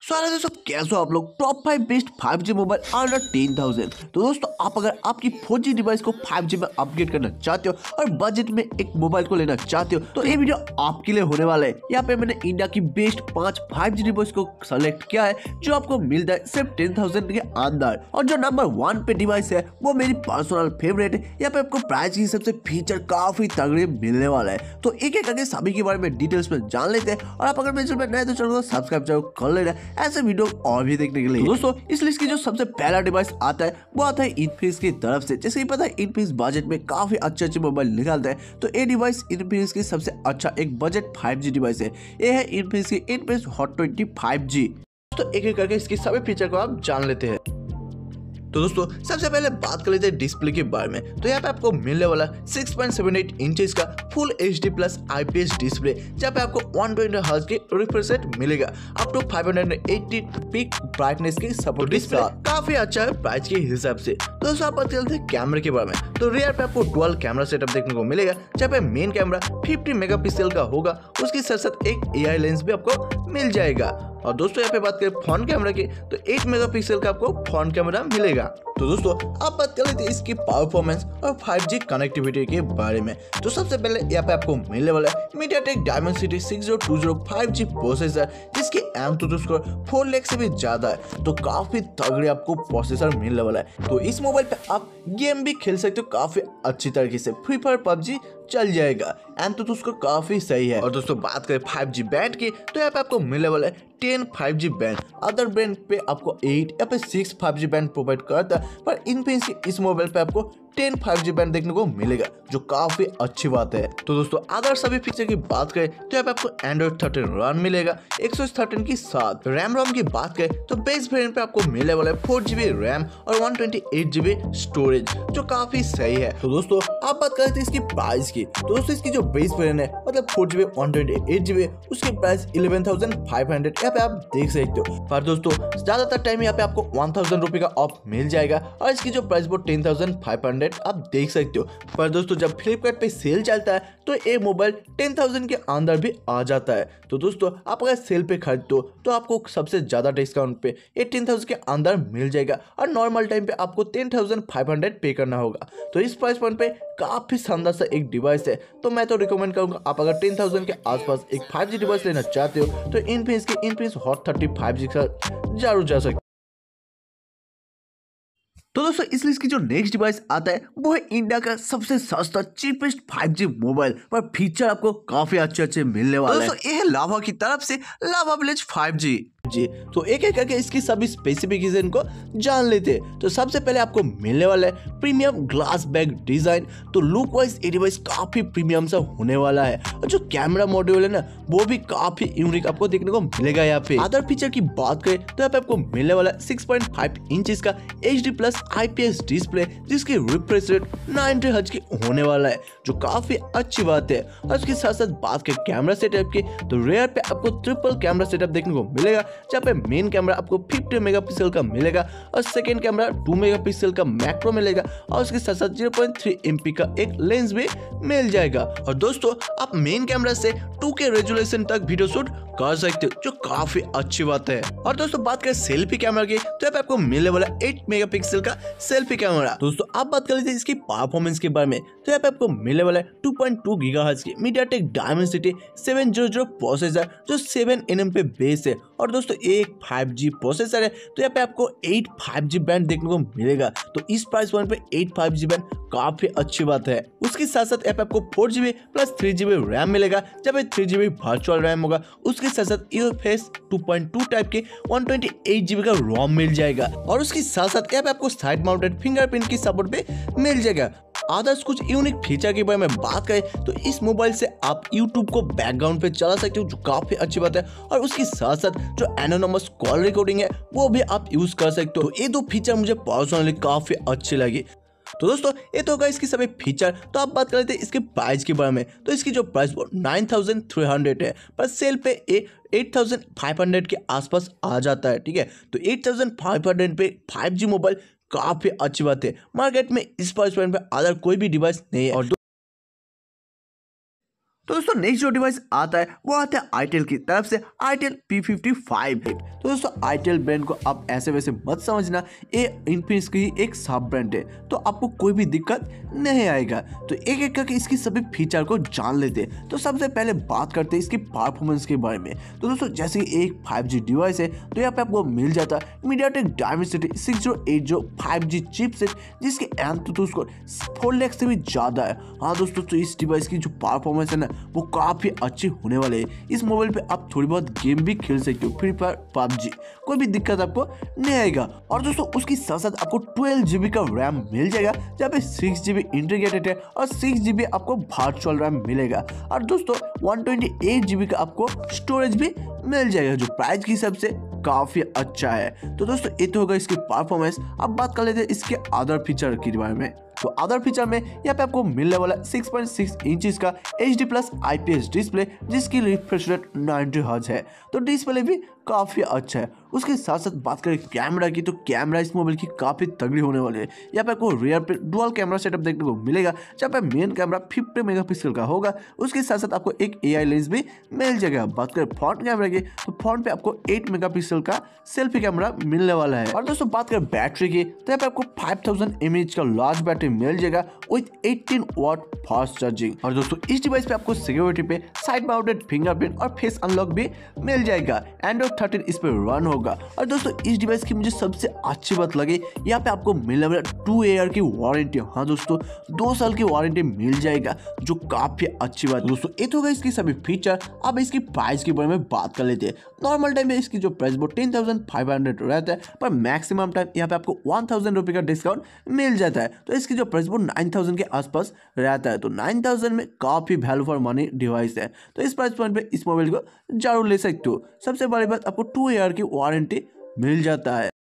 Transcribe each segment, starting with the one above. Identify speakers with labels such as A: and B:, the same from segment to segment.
A: सारे दोस्तों कैसे हो आप लोग। Top 5 best 5G mobile under 10,000। तो दोस्तों आप अगर आपकी 4G डिवाइस को 5G में अपग्रेड करना चाहते हो और बजट में एक मोबाइल को लेना चाहते हो तो ये वीडियो आपके लिए होने वाला है। यहाँ पे मैंने इंडिया की बेस्ट 5 5G डिवाइस को सेलेक्ट किया है जो आपको मिलता है सिर्फ 10,000 के अंदर। और जो नंबर 1 पे डिवाइस है वो मेरी पर्सनल फेवरेट है। यहाँ पे आपको प्राइस के हिसाब से फीचर काफी तगड़े मिलने वाला है। तो एक एक करके सभी के बारे में डिटेल्स में जान लेते हैं। और आप अगर मेरे चैनल पर नए तो चैनल को सब्सक्राइब जरूर कर लेना ऐसे वीडियो और भी देखने के लिए। तो दोस्तों इस लिस्ट की जो सबसे पहला डिवाइस आता है वो आता है इन्फिनिक्स की तरफ से। जैसे कि पता है इन्फिनिक्स बजट में काफी अच्छे निकालता है। तो ये डिवाइस इन्फिनिक्स की सबसे अच्छा एक बजट 5G डिवाइस है। ये है इन्फिनिक्स की इन्फिनिक्स हॉट 20 5G। तो एक एक करके इसके सभी फीचर को आप जान लेते हैं। तो दोस्तों सबसे पहले बात कर लेते हैं डिस्प्ले के बारे में। तो यहाँ पे आपको मिलने वाला 6.78 इंचेस का full HD plus IPS display जहाँ पे आपको 120 हर्ट्ज की रिफ्रेश रेट मिलेगा। अप टू 580 पीक ब्राइटनेस की सपोर्ट। डिस्प्ले काफी अच्छा है प्राइस के हिसाब से। तो दोस्तों आप बात करते हैं कैमरे के बारे में। तो रियर पे आपको डुअल कैमरा सेटअप देखने को मिलेगा जहाँ पे मेन कैमरा 50 मेगापिक्सल का होगा। उसके साथ साथ एक AI लेंस भी आपको मिल जाएगा। और दोस्तों यहाँ पे बात करें फ्रंट कैमरा की तो 8 मेगापिक्सल का आपको फ्रंट कैमरा मिलेगा। तो दोस्तों आप बात कर लेते हैं इसकी परफॉर्मेंस और 5G कनेक्टिविटी के बारे में। तो सबसे पहले यहाँ पे आपको मिलने वाला है MediaTek Dimensity 6020 5G प्रोसेसर जिसकी एंतुतु स्कोर 4 लाख से भी ज्यादा है। तो काफी तगड़े आपको प्रोसेसर मिलने वाला है। तो इस मोबाइल पे आप गेम भी खेल सकते हो काफी अच्छी तरीके से। फ्री फायर PUBG चल जाएगा। एंतुतु स्कोर काफी सही है। और दोस्तों बात करें 5G बैंड की तो यहाँ पे आपको मिलने वाला है 10 5G बैंड। अदर बैंड पे आपको 8 या पे 6 5G बैंड प्रोवाइड करता है पर इन्फिनिक्स के इस मोबाइल पे आपको 10 5G बैंड देखने को मिलेगा जो काफी अच्छी बात है। तो दोस्तों अगर सभी फीचर की बात करें तो यहाँ पे आपको Android 13 रन मिलेगा 113 की साथ। रैम रोम की बात करें तो बेस वेरिएंट पे आपको मिलने वाला है 4GB रैम और 128GB स्टोरेज जो काफी सही है। तो दोस्तों आप बात करते हैं इसकी प्राइस की। तो दोस्तों इसकी जो बेस वेरिएंट है मतलब 4GB 128GB उसकी प्राइस 11,500 यहाँ पे आप देख सकते हो। पर दोस्तों ज्यादातर टाइम यहाँ पे आपको 1,000 रुपए का ऑफ मिल जाएगा और इसकी जो प्राइस वो 10,500 आप देख सकते हो। पर दोस्तों जब फ्लिपकार्ट पे सेल चलता है तो ये मोबाइल 10,000 के अंदर भी आ जाता है। तो दोस्तों आप अगर सेल पे खरीदते हो तो आपको सबसे ज्यादा डिस्काउंट पे 18,000 के अंदर मिल जाएगा और नॉर्मल टाइम पे आपको 10,500 पे करना होगा। तो इस प्राइस पॉइंट पे काफी शानदार सा एक डिवाइस है। तो मैं तो रिकमेंड करूंगा आप अगर 10,000 के आसपास एक 5G डिवाइस लेना चाहते हो तो इन्फिनिक्स हॉट 30 5G के साथ जरूर जा सकते। तो दोस्तों इस लिस्ट की जो नेक्स्ट डिवाइस आता है वो है इंडिया का सबसे सस्ता चीपेस्ट 5G मोबाइल पर फीचर आपको काफी अच्छे मिलने वाले हैं। दोस्तों ये है लावा की तरफ से लावा विलेज 5G जी। तो एक एक करके इसकी सभी स्पेसिफिकेशन को जान लेते हैं। तो सबसे पहले आपको मिलने वाला है प्रीमियम ग्लास बैक डिजाइन। तो लुक वाइज ये डिवाइस काफी प्रीमियम सा होने वाला है और जो कैमरा मॉड्यूल है ना वो भी काफी यूनिक आपको देखने को मिलेगा। यहाँ पे अदर फीचर की बात करें तो यहाँ पे आपको मिलने वाला 6.5 इंचेस का HD प्लस IPS डिस्प्ले जिसकी रिफ्रेश रेट 90 हर्ट्ज की होने वाला है जो काफी अच्छी बात है। और उसके साथ साथ बात करें कैमरा सेटअप की तो रेयर पे आपको ट्रिपल कैमरा सेटअप देखने को मिलेगा जहाँ पे मेन कैमरा आपको 50 मेगापिक्सल का मिलेगा और सेकेंड कैमरा 2 मेगापिक्सल का मैक्रो मिलेगा और उसके साथ साथ 0.3 MP का एक लेंस भी मिल जाएगा। और दोस्तों आप मेन कैमरा से 2K रेजोल्यूशन तक वीडियो शूट कर सकते हो जो काफी अच्छी बात है। और दोस्तों बात करें सेल्फी कैमरा की तो यहाँ पे आपको मिलने वाला 8 मेगापिक्सल का सेल्फी कैमरा। दोस्तों आप बात कर लेते हैं इसकी परफॉर्मेंस के बारे में। तो यहाँ पे आपको मिलने वाला है 2.2 गीगाहर्ट्ज की MediaTek Dimensity 700 प्रोसेसर जो 7nm पे बेस है। और दोस्तों एक 5G प्रोसेसर है तो यहाँ पे आपको 8 5G बैंड देखने को मिलेगा। तो इस प्राइस पॉइंट पे 8 5G बैंड काफी अच्छी बात है। उसके साथ साथ यहाँ पे आपको 4GB प्लस 3GB रैम मिलेगा जब 3GB वर्चुअल रैम होगा। उसके साथ साथ UFS 2.2 टाइप के 128GB का रोम मिल जाएगा। और उसके साथ साथ यहाँ पे आपको साइड माउंटेड फिंगरप्रिंट की सपोर्ट पे मिल जाएगा। अदर्स कुछ यूनिक फीचर के बारे में बात करें तो इस मोबाइल से आप YouTube को बैकग्राउंड पे चला सकते हो जो काफी अच्छी बात है। और उसके साथ साथ जो एनोनिमस कॉल रिकॉर्डिंग है वो भी आप यूज कर सकते हो। ये दो फीचर मुझे पर्सनली काफी अच्छे लगे। तो दोस्तों ये तो होगा इसकी सभी फीचर। तो आप बात कर लेते हैं इसके प्राइस के बारे में। तो इसकी जो प्राइस वो 9,300 है पर सेल पे 8,500 के आसपास आ जाता है। ठीक है तो 8,500 पे 5G मोबाइल काफी अच्छी बात है। मार्केट में इस प्राइस पॉइंट पे अदर कोई भी डिवाइस नहीं है। और तो दोस्तों नेक्स्ट जो डिवाइस आता है वो आता है आईटेल की तरफ से आईटेल P55। तो दोस्तों आईटेल ब्रांड को आप ऐसे वैसे मत समझना, ये इन्फिनिक्स की एक सब ब्रांड है, तो आपको कोई भी दिक्कत नहीं आएगा। तो एक एक करके इसकी सभी फीचर को जान लेते हैं। तो सबसे पहले बात करते हैं इसकी परफॉर्मेंस के बारे में। तो दोस्तों जैसे कि एक 5G डिवाइस है तो यहाँ पे आपको मिल जाता है मीडियाटेक डायमेंसिटी 6080 5G चिपसेट, जिसके एंतुतु स्कोर 4 लाख से भी ज़्यादा है। हाँ दोस्तों, तो इस डिवाइस की जो परफॉर्मेंस है ना वो काफ़ी अच्छी होने वाले है। इस मोबाइल पे आप थोड़ी बहुत गेम भी खेल सकते हो, फ्री फायर, PUBG, कोई भी दिक्कत आपको नहीं आएगा। और दोस्तों उसकी साथ साथ आपको 12 GB का रैम मिल जाएगा, जहाँ पे 6 GB इंटीग्रेटेड है और 6 GB आपको वर्चुअल रैम मिलेगा। और दोस्तों 128 GB का आपको स्टोरेज भी मिल जाएगा, जो प्राइस के हिसाब से काफ़ी अच्छा है। तो दोस्तों ये तो होगा इसकी परफॉर्मेंस। अब बात कर लेते हैं इसके अदर फीचर के बारे में। तो अदर फीचर में यहाँ पे आपको मिलने वाला 6.6 इंचेस का HD+ IPS डिस्प्ले, जिसकी रिफ्रेश रेट 90 हर्ट्ज है। तो डिस्प्ले भी काफ़ी अच्छा है। उसके साथ साथ बात करें कैमरा की, तो कैमरा इस मोबाइल की काफ़ी तगड़ी होने वाली है। यहाँ पे आपको रियर पे डुअल कैमरा सेटअप देखने को मिलेगा, जहाँ पे मेन कैमरा 50 मेगापिक्सल का होगा। उसके साथ साथ आपको एक AI लेंस भी मिल जाएगा। बात करें फ्रंट कैमरा की, तो फ्रंट पे आपको 8 मेगापिक्सल का सेल्फी कैमरा मिलने वाला है। और दोस्तों बात करें बैटरी की, तो यहाँ पे आपको 5000 mAh का लार्ज बैटरी मिल जाएगा विथ 18 वाट फास्ट चार्जिंग। और दोस्तों इस डिवाइस पे आपको सिक्योरिटी पे साइड माउंटेड फिंगरप्रिंट और फेस अनलॉक भी मिल जाएगा। एंड्रॉइड 13 इस पे रन होगा। और दोस्तों इस डिवाइस की मुझे सबसे अच्छी बात लगी, यहाँ पे आपको मिलने वाला 2 ईयर की वारंटी। हाँ दोस्तों 2 साल की वारंटी मिल जाएगा, जो काफी अच्छी बात है। दोस्तों ये तो होगा इसकी सभी फीचर। अब इसकी प्राइस के बारे में बात कर लेते हैं। नॉर्मल टाइम में इसकी जो प्राइस वो 10,500 रहता है, पर मैक्सिमम टाइम यहाँ पे आपको 1000 रुपये का डिस्काउंट मिल जाता है। तो इसकी जो प्राइस वो 9000 के आसपास रहता है। तो 9000 में काफ़ी वैल्यू फॉर मनी डिवाइस है। तो इस प्राइस पॉइंट पे इस मोबाइल को जरूर ले सकते हो। सबसे बड़ी बात, आपको 2 ईयर की वारंटी मिल जाता है।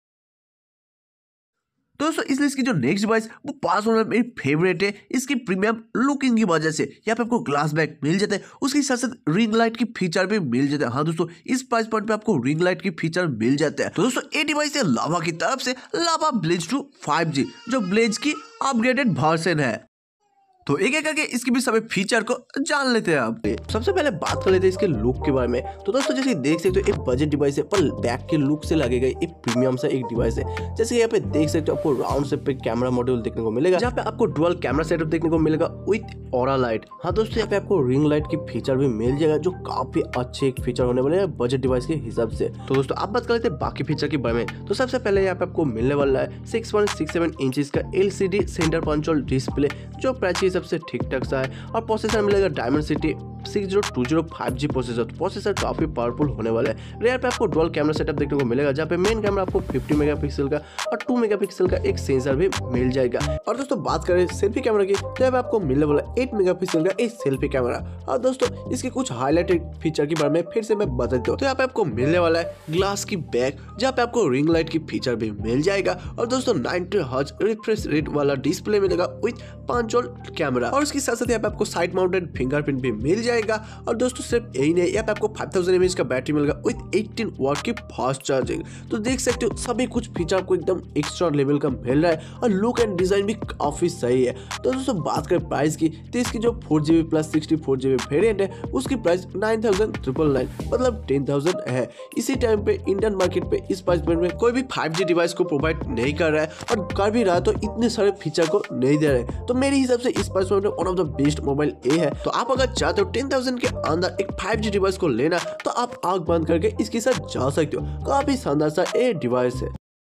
A: दोस्तों इसलिए इसकी जो नेक्स्ट डिवाइस वो पास होना मेरी फेवरेट है, इसकी प्रीमियम लुकिंग की वजह से। यहाँ पे आपको ग्लास बैक मिल जाता है, उसके साथ साथ रिंग लाइट की फीचर भी मिल जाता है। हाँ दोस्तों इस प्राइस पॉइंट पे आपको रिंग लाइट की फीचर मिल जाता है। तो दोस्तों ये डिवाइस है लावा की तरफ से, लावा ब्लेज 2 5G, जो ब्लेज की अपग्रेडेड वर्जन है। तो एक एक करके इसकी भी सभी फीचर को जान लेते हैं आप। सबसे पहले बात कर लेते हैं इसके लुक के बारे में। तो दोस्तों जैसे देख सकते हो एक बजट डिवाइस है, पर बैक के लुक से लगेगा एक प्रीमियम सा एक डिवाइस है। जैसे यहाँ पे देख सकते हो आपको राउंड शेप पे कैमरा मॉड्यूल देखने को मिलेगा, जहाँ पे आपको डुअल कैमरा सेटअप देखने को मिलेगा विथ ऑरा लाइट। हाँ दोस्तों यहाँ पे आपको रिंग लाइट की फीचर भी मिल जाएगा, जो काफी अच्छे एक फीचर होने वाले हैं बजट डिवाइस के हिसाब से। तो दोस्तों आप बात कर लेते हैं बाकी फीचर के बारे में। तो सबसे पहले यहाँ पे आपको मिलने वाला है 6.67 इंचेस का LCD सेंटर पंचोल डिस्प्ले, जो प्राइस के हिसाब से ठीक ठाक सा है। और प्रोसेसर मिलेगा डायमेंसिटी 6020 5G प्रोसेसर। प्रोसेसर काफी पावरफुल होने वाला है। रेयर पे आपको डुअल कैमरा सेटअप देखने को मिलेगा, जहाँ पे मेन कैमरा आपको 50 मेगापिक्सल का और 2 मेगापिक्सल का एक सेंसर भी मिल जाएगा। और दोस्तों बात करें सेल्फी कैमरा की, तो यहाँ पे आपको मिलने वाला 8 मेगापिक्सल का एक सेल्फी कैमरा। और दोस्तों इसके कुछ हाईलाइटेड फीचर के बारे में फिर से मैं बता देता हूँ। तो यहाँ पे आपको मिलने वाला है ग्लास की बैक, जहाँ पे आपको रिंग लाइट की फीचर भी मिल जाएगा। और दोस्तों 90 हर्ट्ज रिफ्रेश रेट वाला डिस्प्ले मिलेगा विथ पंचोल कैमरा। और उसके साथ साथ यहाँ पे आपको साइड माउंटेड फिंगरप्रिंट भी मिल जाएगा। और दोस्तों सिर्फ यही नहीं, यहाँ पे आपको 5000 mAh का बैटरी मिलेगा विथ 18 वाट की फास्ट चार्जिंग। तो देख सकते हो सभी कुछ फीचर आपको एकदम एक्स्ट्रा लेवल का मिल रहा है, और लुक एंड डिजाइन भी काफी सही है। तो दोस्तों बात करें प्राइस की, तो इसकी जो 4GB प्लस 64GB वेरिएंट है उसकी प्राइस 9999 मतलब 10,000 है। इसी टाइम पे इंडियन मार्केट पे इस प्राइस पॉइंट में कोई भी 5G डिवाइस को प्रोवाइड नहीं कर रहा है, और कर भी रहा तो इतने सारे फीचर को नहीं दे रहे। तो मेरे हिसाब से इस प्राइस पॉइंट में one of the best mobile ये है। तो आप अगर चाहते हो 10,000 के अंदर एक 5G डिवाइस को लेना, तो आप आंख बंद करके इसके साथ जा सकते हो। काफी शानदार सा ये डिवाइस है।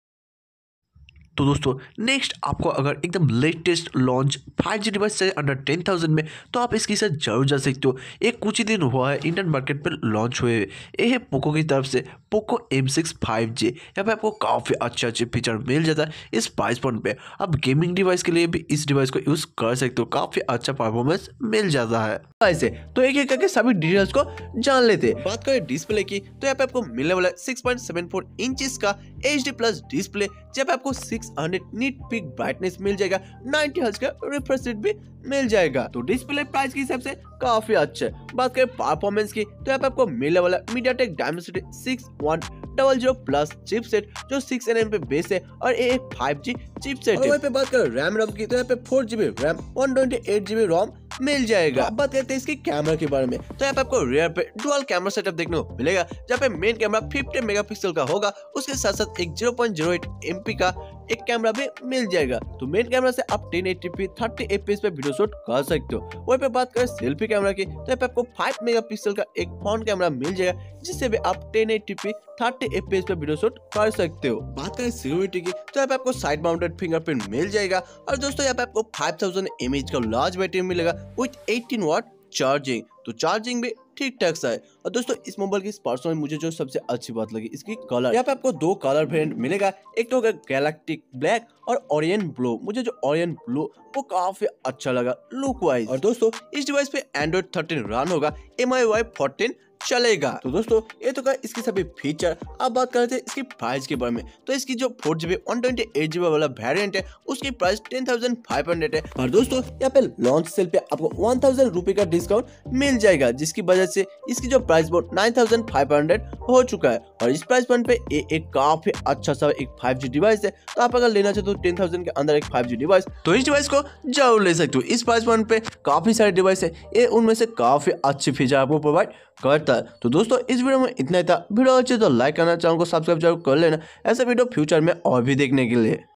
A: तो दोस्तों नेक्स्ट आपको अगर एकदम लेटेस्ट लॉन्च 5G डिवाइस चाहिए अंडर 10,000 में, तो आप इसके साथ जरूर जा सकते हो। एक कुछ ही दिन हुआ है इंडियन मार्केट पर लॉन्च हुए। ये है पोको की तरफ से पोको M6 5G। यहाँ पे आपको काफ़ी अच्छे फीचर मिल जाता है इस प्राइस पॉइंट पे। आप गेमिंग डिवाइस के लिए भी इस डिवाइस को यूज़ कर सकते हो, काफ़ी अच्छा परफॉर्मेंस मिल जाता है। ऐसे तो एक एक करके सभी डिटेल्स को जान लेते हैं। बात करें डिस्प्ले की, तो यहाँ पे आपको मिलने वाला है 6.74 इंचेस का HD+ डिस्प्ले, जहाँ पे आपको 600 नीट पीक ब्राइटनेस मिल जाएगा, 90 हर्ट्ज का रिफ्रेश रेट भी मिल जाएगा। तो डिस्प्ले प्राइस के हिसाब से काफी अच्छा है। बात करें परफॉर्मेंस की, तो यहाँ पे आपको मिलने वाला मीडियाटेक डायमेंसिटी 6100 प्लस चिपसेट, जो 6nm पे बेस है, और ये एक 5G चिपसेट है। वहीं पे बात करें रैम रोम की, तो यहाँ पे 4GB रैम 128GB रोम मिल जाएगा। अब बात करते हैं इसकी कैमरा के बारे में। तो यहाँ पे आपको रियर पे डुअल कैमरा सेटअप देखने को मिलेगा, जहाँ पे मेन कैमरा 50 मेगापिक्सल का होगा, उसके साथ साथ एक 0.08 MP का एक कैमरा भी मिल जाएगा। तो मेन कैमरा से आप 1080p 30 fps पे वीडियो शूट कर सकते हो। वहीं पे बात करें सेल्फी कैमरा की, तो यहाँ पे आपको 5 मेगापिक्सल का एक फ्रंट कैमरा मिल जाएगा, जिससे भी आप 1080p 30 fps पे वीडियो शूट कर सकते हो। बात करें सिक्योरिटी की, तो यहाँ पे आपको साइड माउंटेड फिंगरप्रिंट मिल जाएगा, और दोस्तों यहाँ पे आपको 5000 mAh का लार्ज बैटरी मिलेगा विथ 18 वाट चार्जिंग। तो चार्जिंग भी ठीक ठाक सा है। और दोस्तों इस मोबाइल की पर्सनली मुझे जो सबसे अच्छी बात लगी इसकी कलर। यहाँ पे आपको दो कलर वेरिएंट मिलेगा, एक तो होगा गैलेक्टिक ब्लैक और ओरियन ब्लू। मुझे जो ओरियन ब्लू वो काफी अच्छा लगा लुक वाइज। और दोस्तों इस डिवाइस पे एंड्रॉइड 13 रन होगा, MIUI 14 चलेगा। तो दोस्तों ये तो का इसकी सभी फीचर। अब बात करते हैं इसकी प्राइस के बारे में। तो इसकी जो 4GB 128GB वाला वेरिएंट है उसकी प्राइस 10,500 है। और दोस्तों यहाँ पे लॉन्च सेल पे आपको 1000 रुपए का डिस्काउंट मिल जाएगा, जिसकी वजह से इसकी जो प्राइस वो 9,500 हो चुका है। और इस प्राइस पॉइंट पे ये एक काफी अच्छा सा एक 5G डिवाइस है। तो आप अगर लेना चाहते हो 10,000 के अंदर एक 5G डिवाइस, तो इस डिवाइस को जरूर ले सकते हो। इस प्राइस पॉइंट पे काफी सारे डिवाइस है, ये उनमें से काफी अच्छी फीचर आपको प्रोवाइड करता है। तो दोस्तों इस वीडियो में इतना ही था। वीडियो अच्छे तो लाइक करना, चैनल को सब्सक्राइब जरूर कर लेना ऐसा वीडियो फ्यूचर में और भी देखने के लिए।